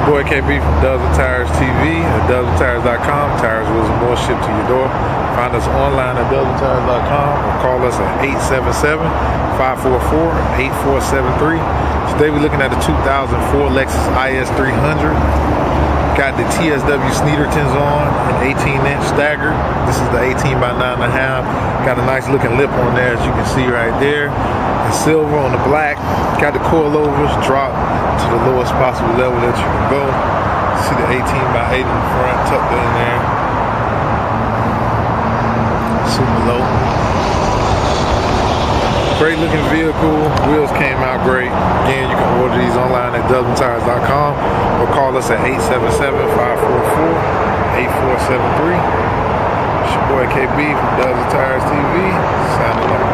your boy KB from Dubs and Tires TV at dubsandtires.com. Tires, wheels, and more shipped to your door. Find us online at dubsandtires.com or call us at 877-544-8473. Today we're looking at the 2004 Lexus IS300. Got the TSW Snettertons on, an 18-inch Staggered. This is the 18 by 9.5. Got a nice looking lip on there, as you can see right there. And silver on the black. Got the coilovers dropped to the lowest possible level that you can go. See the 18 by 8 in the front, tucked in there. Super low. Great looking vehicle. Wheels came out great. Again, you can order these online at dubsandtires.com or call us at 877-544-8473. It's your boy KB from Dubs and Tires TV. Signing off.